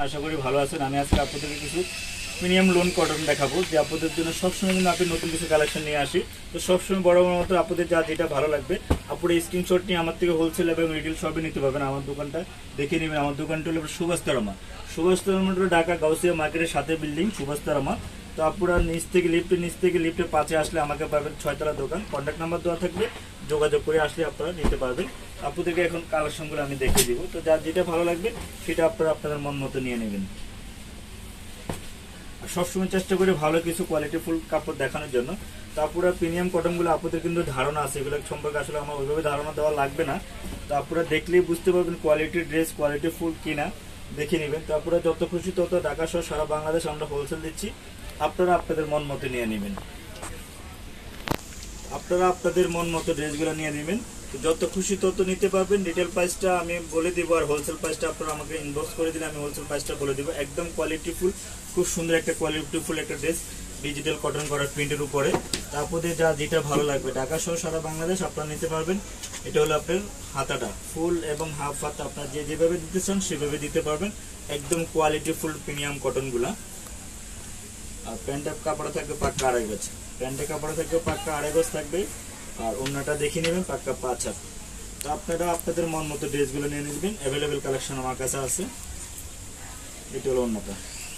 আশা করি ভালো আছেন। আমি আজকে আপনাদেরকে কিছু প্রিমিয়াম লোন কটন দেখাবো, যে আপনাদের জন্য সবসময় কিন্তু আপনি নতুন কিছু কালেকশন নিয়ে আসি। তো সবসময় বড় বড় মতো আপনাদের যেটা ভালো লাগবে আপনারা স্ক্রিনশট নিয়ে আমার থেকে হোলসেল এবং রিটেল সবই নিতে পারবেন। আমার দোকানটা দেখে নেবেন। আমার দোকানটা হলো সুভাষতারামা। সুভাষতারামা ঢাকা গাউসিয়া মার্কেটের সাথে বিল্ডিং সুভাষতারামা। তো আপনারা নিচ থেকে লিফটে 5-এ আসলে আমাকে পাবেন 6তলা দোকান। কন্ট্যাক্ট নাম্বার দেওয়া থাকবে, যোগাযোগ করে আসলে আপনারা নিতে পারবেন। আপনাদেরকে এখন কালেকশনগুলো আমি দেখিয়ে দিব। তো যার যেটা ভালো লাগবে সেটা আপনারা আপনাদের মন মতো নিয়ে নেবেন। সবসময় চেষ্টা করি ভালো কিছু কোয়ালিটিফুল কাপড় দেখানোর জন্য। তো আপনারা প্রিমিয়াম কটনগুলো আপনাদের কিন্তু ধারণা আছে, এগুলো সম্পর্কে আসলে আমার ওইভাবে ধারণা দেওয়া লাগবে না। তো আপনারা দেখলেই বুঝতে পারবেন কোয়ালিটির ড্রেস কোয়ালিটিফুল কিনা দেখে নেবেন। তো আপনারা যত খুশি তত ঢাকা সহ সারা বাংলাদেশ আমরা হোলসেল দিচ্ছি, আপনারা আপনাদের মন মতো নিয়ে নেবেন। আপনারা আপনাদের মন মতো ড্রেসগুলো নিয়ে নেবেন। যত খুশি তত নিতে পারবেন। রিটেল প্রাইসটা আমি বলে দিব, আর হোলসেল প্রাইসটা আপনারা আমাকে ইনবক্স করে দিলে আমি হোলসেল প্রাইসটা বলে দিব। একদম কোয়ালিটিফুল, খুব সুন্দর একটা কোয়ালিটিফুল একটা ড্রেস, ডিজিটাল কটন করা প্রিন্টের উপরে। তারপরে যেটা ভালো লাগবে ঢাকা সহ সারা বাংলাদেশ আপনারা নিতে পারবেন। এটা হলো আপনার হাতাটা ফুল এবং হাফ হাতা, আপনার যেভাবে দিতে চান সেভাবে দিতে পারবেন। একদম কোয়ালিটিফুল প্রিমিয়াম কটনগুলা। আর প্যান্টের কাপড় থাকবে পাক্কা 2.5 গজ, প্যান্টের কাপড় থাকবে পাক্কা 2.5 গজ থাকবে। আর ওড়নাটা দেখে নেবেন পাক্কা 5 হাত। তো আপনারা আপনাদের মন মতো ড্রেসগুলো নিয়ে নেবেন। অ্যাভেলেবেল কালেকশন আমার কাছে আছে। এটা হলো ওড়নাটা,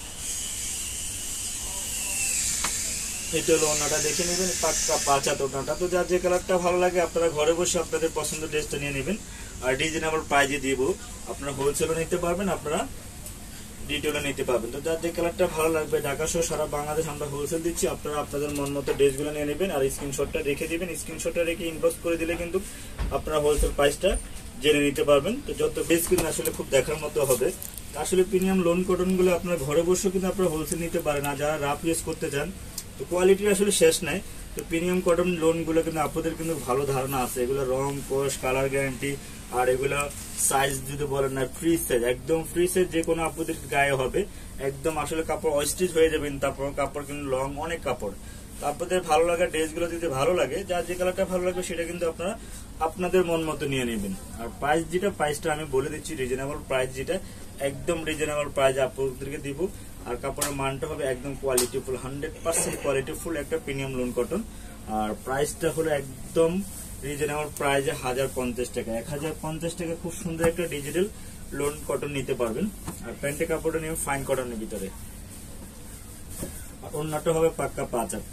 দেখে নেবেন পাক্কা 5 হাত ওড়নাটা। তো যার যে কালারটা ভালো লাগে আপনারা ঘরে বসে আপনাদের পছন্দের ড্রেসটা নিয়ে নেবেন। আর রিজনেবল প্রাইজে দিব, আপনারা হোলসেলও নিতে পারবেন, আপনারা ডিটেলও নিতে পারবেন। তো যার যে কালারটা ভালো লাগবে ঢাকা সহ সারা বাংলাদেশ আমরা হোলসেল দিচ্ছি, আপনারা আপনাদের মন মতো ড্রেসগুলো নিয়ে নেবেন। আর স্ক্রিনশটটা রেখে দিবেন। স্ক্রিনশটটা রেখে ইনবক্স করে দিলে কিন্তু আপনারা হোলসেল প্রাইসটা জেনে নিতে পারবেন। তো যত ড্রেস কিন্তু আসলে খুব দেখার মতো হবে। আসলে প্রিমিয়াম লোন কটনগুলো আপনারা ঘরে বসেও কিন্তু আপনারা হোলসেল নিতে পারেন। আর যারা রাফ ইউজ করতে চান, তো কোয়ালিটির আসলে শেষ নাই। তো প্রিমিয়াম কটন লোনগুলো কিন্তু আপনাদের কিন্তু ভালো ধারণা আছে। এগুলো রং কোশ কালার গ্যারান্টি, আর এগুলো সাইজ যদি বলেন না ফ্রি সাইজ, একদম ফ্রি সাইজ, যে কোনো আপনাদের গায়ে হবে। একদম আসলে কাপড় অস্টিচ হয়ে যাবেন। তারপর কাপড় কিন্তু লং অনেক কাপড়। আপনাদের ভালো লাগা ড্রেসগুলো যদি ভালো লাগে, যার যে কালারটা ভালো লাগবে সেটা কিন্তু আপনারা আপনাদের মন মতো নিয়ে নেবেন। আর প্রাইসটা আমি বলে দিচ্ছি, রিজনেবল প্রাইস, যেটা একদম রিজনেবল প্রাইস আপনাদেরকে দিব। আর কাপড়ের মানটা হবে একদম কোয়ালিটিফুল, 100% কোয়ালিটিফুল একটা প্রিমিয়াম লোন কটন। আর প্রাইসটা হলো একদম রিজনেবল প্রাইসে 1050 টাকা। 1050 টাকা খুব সুন্দর একটা ডিজিটাল লোন কটন নিতে পারবেন। আর প্যান্টের কাপড়টা নিয়ে ফাইন কটনের ভিতরে। ওড়নাটা হবে পাক্কা 5 হাত।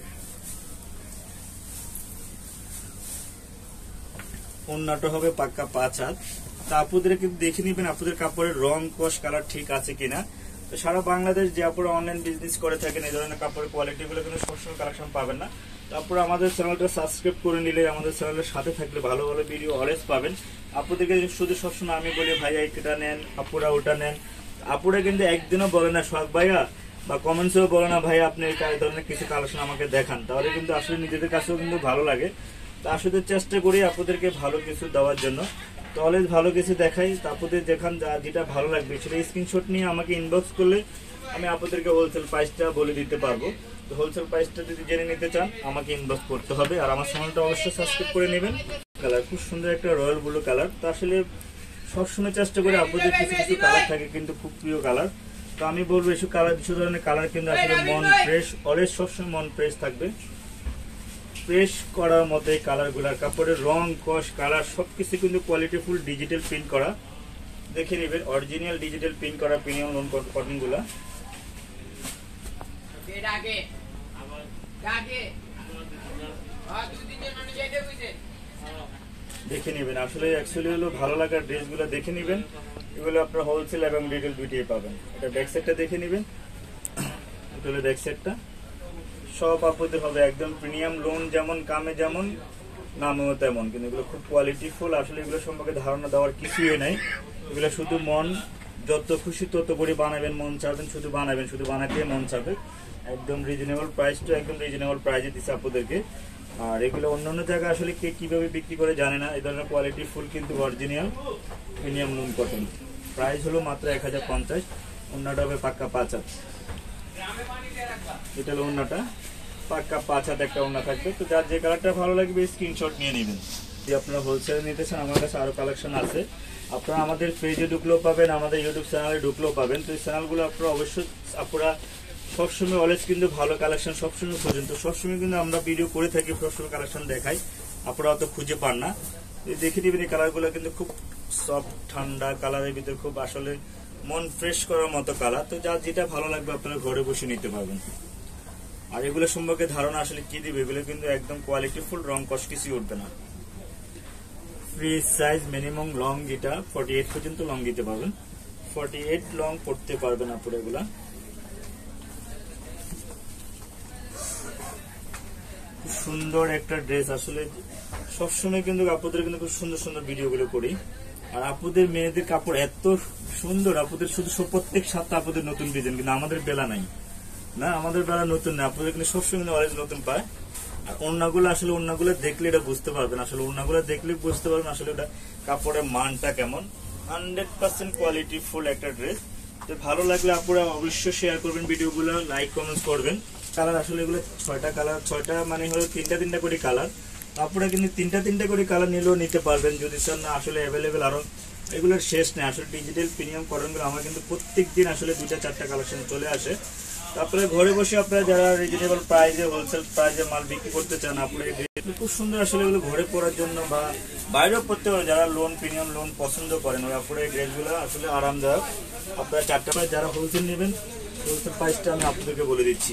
ওড়নাটা হবে পাক্কা 5 হাত। তা আপনাদের কিন্তু দেখে নিবেন আপনাদের কাপড়ের রং কোশ কালার ঠিক আছে কিনা। তো সারা বাংলাদেশ যে আপনারা অনলাইন বিজনেস করে থাকেন, এই ধরনের কাপড়ের কোয়ালিটি গুলো কিন্তু সবসময় কালেকশন পাবেন না। তারপরে আমাদের চ্যানেলটা সাবস্ক্রাইব করে নিলে, আমাদের চ্যানেলের সাথে থাকলে ভালো ভালো ভিডিও অলওয়েজ পাবেন। আপনাদেরকে শুধু সবসময় আমি বলি ভাইয়া এটা নেন, আপুরা ওটা নেন। আপুরা কিন্তু একদিনও বলে না শখ ভাইয়া, বা কমেন্টসেও বলে না ভাইয়া আপনি এই ধরনের কিছু কালেকশন আমাকে দেখান। তাহলে কিন্তু আসলে নিজেদের কাছেও কিন্তু ভালো লাগে। তো আসলে চেষ্টা করি আপনাদেরকে ভালো কিছু দেওয়ার জন্য। তো অলওয়েজ ভালো কিছু দেখাই। আপনাদের যেখান যেটা ভালো লাগবে সেটা স্ক্রিনশট নিয়ে আমাকে ইনবক্স করলে আমি আপনাদেরকে হোলসেল প্রাইসটা বলে দিতে পারবো। তো হোলসেল প্রাইসটা যদি জেনে নিতে চান আমাকে ইনবক্স করতে হবে। আর আমার চ্যানেলটা অবশ্যই সাবস্ক্রাইব করে নেবেন। কালার খুব সুন্দর একটা রয়্যাল ব্লু কালার। তো আসলে সবসময় চেষ্টা করি আপনাদের কিছু কিছু কালার থাকে কিন্তু খুব প্রিয় কালার। তো আমি বলবো এসব কালার, কিছু ধরনের কালার কিন্তু আসলে মন ফ্রেশ, অলওয়েজ সবসময় মন ফ্রেশ থাকবে। ফ্রেশ করার মতো এই কালারগুলার কাপড়ের রং কোশ কালার সবকিছু কিন্তু কোয়ালিটিফুল ডিজিটাল প্রিন্ট করা। দেখে নেবেন অরিজিনাল ডিজিটাল প্রিন্ট করা প্রিমিয়াম লোন কটনগুলা। দেখে নেবেন আসলে অ্যাকচুয়ালি হলো ভালো লাগার ড্রেসগুলো দেখে নেবেন। এগুলো আপনার হোলসেল এবং রিটেল দুইটাই পাবেন। এটা ব্যাক সাইডটা দেখে নেবেন। এটা হলো ব্যাক সাইডটা। সব আপনাদের হবে একদম প্রিমিয়াম লোন, যেমন কামে যেমন নামেও তেমন। কিন্তু এগুলো খুব কোয়ালিটিফুল। আসলে এগুলো সম্পর্কে ধারণা দেওয়ার কিছুই নাই। এগুলো শুধু মন যত খুশি তত করে বানাবেন, মন চাবেন শুধু বানাবেন, শুধু বানাতে মন চাবে। একদম রিজনেবল প্রাইসটা একদম রিজনেবল প্রাইসে দিচ্ছে আপনাদেরকে। আর এগুলো অন্যান্য জায়গায় আসলে কে কিভাবে বিক্রি করে জানে না। এই ধরনের কোয়ালিটিফুল কিন্তু original premium lawn cotton. Price হলো মাত্র 1050। ওড়নাটা হবে পাক্কা 5 হাত। এটা হলো ওড়নাটা পাক্কা 5 হাত একটা ওড়না থাকবে। তো যার যে কালারটা ভালো লাগবে স্ক্রিনশট নিয়ে নেবেন। যদি আপনারা হোলসেলে নিতে চান আমার কাছে আরো কালেকশন আছে। আপনারা আমাদের পেজে ঢুকলেও পাবেন, আমাদের ইউটিউব চ্যানেলে ঢুকলেও পাবেন। তো এই চ্যানেলগুলো আপনারা অবশ্যই আপনারা সবসময় অলওয়েজ কিন্তু ভালো কালেকশন সবসময় পর্যন্ত সবসময় কিন্তু আমরা ভিডিও করে থাকি, সবসময় কালেকশন দেখাই, আপনারা অত খুঁজে পান না। দেখে নেবেন এই কালারগুলো কিন্তু খুব সফট ঠান্ডা কালারের ভিতরে, খুব আসলে মন ফ্রেশ করার মতো কালার। তো যার যেটা ভালো লাগবে আপনারা ঘরে বসে নিতে পারবেন। আর এগুলো সম্পর্কে ধারণা আসলে কি দিবে, এগুলো কিন্তু একদম কোয়ালিটি ফুল, রং কস কিছুই উঠবে না। ফ্রি সাইজ মিনিমাম লং যেটা 48 পর্যন্ত লং দিতে পারবেন, 48 লং পড়তে পারবেন আপনারা। এগুলা খুব সুন্দর একটা ড্রেস, আসলে সবসময় কিন্তু আপুদের কিন্তু খুব সুন্দর সুন্দর ভিডিওগুলো করি। আর আপুদের মেয়েদের কাপড় এত সুন্দর, আপুদের শুধু প্রত্যেক সপ্তাহে আপুদের নতুন ডিজাইন, কিন্তু আমাদের বেলা নাই না, আমাদের বেলা নতুন না, আপুদের কিন্তু সবসময় অলওয়েজ নতুন পায়। আর ওড়নাগুলো আসলে ওড়নাগুলো দেখলে এটা বুঝতে পারবেন, আসলে ওড়নাগুলো দেখলে বুঝতে পারবেন আসলে এটা কাপড়ের মানটা কেমন। 100% কোয়ালিটি ফুল একটা ড্রেস। তো ভালো লাগলে আপনারা অবশ্যই শেয়ার করবেন ভিডিওগুলো, লাইক কমেন্ট করবেন। কালার আসলে এগুলো 6টা কালার, 6টা মানে হলো 3টা করে কালার। আপনারা কিন্তু 3টা করে কালার নিলেও নিতে পারবেন যদি চান না। আসলে অ্যাভেলেবেল আরো এগুলোর শেষ নেই। আসলে ডিজিটাল প্রিমিয়াম কটনগুলো আমার কিন্তু প্রত্যেক দিন আসলে 2টা-4টা কালেকশন চলে আসে। তারপরে ঘরে বসে আপনারা যারা রিজনেবল প্রাইসে হোলসেল প্রাইসে মাল বিক্রি করতে চান, আপনারা খুব সুন্দর আসলে এগুলো ঘরে পরার জন্য বা বাইরেও পড়তে পারেন। যারা লোন প্রিমিয়াম লোন পছন্দ করেন, ওই আপনারা এই ড্রেসগুলো আসলে আরামদায়ক। আপনারা 4টা প্রাইস যারা হোলসেল নেবেন, হোলসেল প্রাইসটা আমি আপনাদেরকে বলে দিচ্ছি।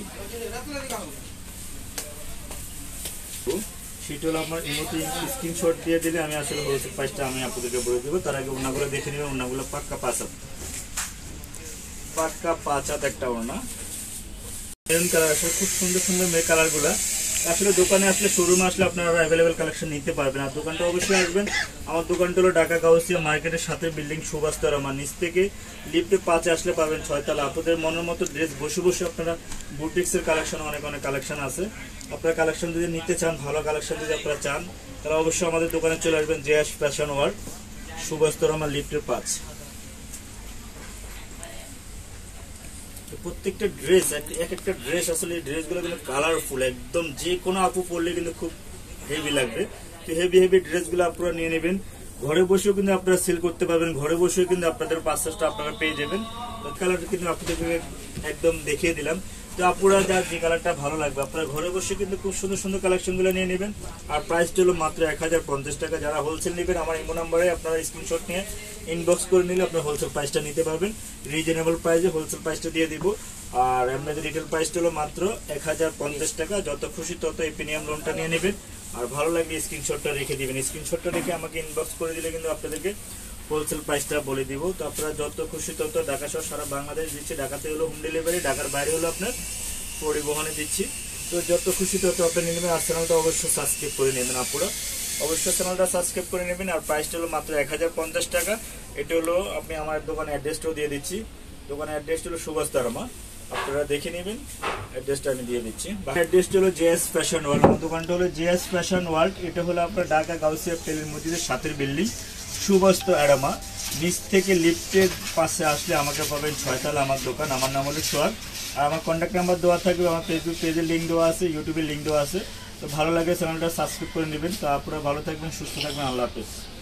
সেটা হলো আপনার ইমোতে স্ক্রিনশট দিয়ে দিলে আমি আসলে হোলসেল প্রাইসটা আমি আপনাদেরকে বলে দেবো। তার আগে ওড়নাগুলো দেখে নেবেন, ওড়নাগুলো পাক্কা 5 হাত, পাক্কা 5 হাত একটা ওড়না। মেরুন কালার আসলে খুব সুন্দর সুন্দর মেয়ে কালারগুলো। আসলে দোকানে আসলে শোরুমে আসলে আপনারা অ্যাভেলেবেল কালেকশন নিতে পারবেন। আর দোকানটা অবশ্যই আসবেন। আমার দোকানটা হলো ঢাকা গাউসিয়া মার্কেটের সাথে বিল্ডিং সুভাষ তরমা, নিচ থেকে লিফটে 5-এ আসলে পাবেন 6 তলা। আপনাদের মনের মতো ড্রেস বসে বসে আপনারা বুটিক্সের কালেকশন অনেক অনেক কালেকশন আছে। আপনারা কালেকশন যদি নিতে চান, ভালো কালেকশন যদি আপনারা চান, তাহলে অবশ্যই আমাদের দোকানে চলে আসবেন। জেএস ফ্যাশন ওয়ার্ল্ড, সুভাষ তরমা, লিফটের 5। প্রত্যেকটা ড্রেস এক একটা ড্রেস আসলে ড্রেসগুলো কিন্তু কালারফুল, একদম যে কোনো আপু পরলে কিন্তু খুব হেভি লাগবে। তো হেভি ড্রেসগুলো আপনারা নিয়ে নেবেন। ঘরে বসেও কিন্তু আপনারা সেল করতে পারবেন, ঘরে বসেও কিন্তু আপনাদের পার্সেসটা আপনারা পেয়ে যাবেন। কালারটা কিন্তু আপনাদেরকে একদম দেখিয়ে দিলাম। তো আপনারা যার যে কালারটা ভালো লাগবে আপনারা ঘরে বসে কিন্তু খুব সুন্দর সুন্দর কালেকশনগুলো নিয়ে নেবেন। আর প্রাইসটা হলো মাত্র 1050 টাকা। যারা হোলসেল নেবেন আমার ইমো নাম্বারে আপনারা স্ক্রিনশট নিয়ে ইনবক্স করে নিলে আপনারা হোলসেল প্রাইসটা নিতে পারবেন। রিজনেবল প্রাইসে হোলসেল প্রাইসটা দিয়ে দিব। আর আপনাদের রিটেল প্রাইসটা হলো মাত্র 1050 টাকা। যত খুশি তত এই প্রিমিয়াম লোনটা নিয়ে নেবেন। আর ভালো লাগলে স্ক্রিনশটটা রেখে দিবেন। স্ক্রিনশটটা রেখে আমাকে ইনবক্স করে দিলে কিন্তু আপনাদেরকে হোলসেল প্রাইসটা বলে দিব। তো আপনারা যত খুশি তত, ঢাকা সহ সারা বাংলাদেশ দিচ্ছে। ঢাকাতে হলো হোম ডেলিভারি, ঢাকার বাইরে হলো আপনার পরিবহনে দিচ্ছি। তো যত খুশি তত আপনারা নেবেন। আর চ্যানেলটা অবশ্যই সাবস্ক্রাইব করে নেবেন আপনারা, অবশ্যই চ্যানেলটা সাবস্ক্রাইব করে নেবেন। আর প্রাইসটা হলো মাত্র 1050 টাকা। এটা হলো আপনি আমার দোকানের অ্যাড্রেসটাও দিয়ে দিচ্ছি। দোকানের অ্যাড্রেসটা হলো সুভাষ তরমা, আপনারা দেখে নেবেন। অ্যাড্রেসটা আমি দিয়ে দিচ্ছি। অ্যাড্রেসটা হলো জেএস ফ্যাশন ওয়ার্ল্ড। আমার দোকানটা হলো জেএস ফ্যাশন ওয়ার্ল্ড। এটা হলো আপনার ঢাকা গাউসিয়া তেলের মসজিদের সাথের বিল্ডিং, সুভাষ তরমা। নিচ থেকে লিফটের পাশে আসলে আমাকে পাবেন 6 তলা আমার দোকান। আমার নাম হলো সোহাগ। আর আমার কন্ট্যাক্ট নাম্বার দেওয়া থাকবে, আমার ফেসবুক পেজের লিঙ্ক দেওয়া আছে, ইউটিউবের লিঙ্ক দেওয়া আছে। তো ভালো লাগে চ্যানেলটা সাবস্ক্রাইব করে নেবেন। তো আপনারা ভালো থাকবেন, সুস্থ থাকবেন। আল্লাহ হাফেজ।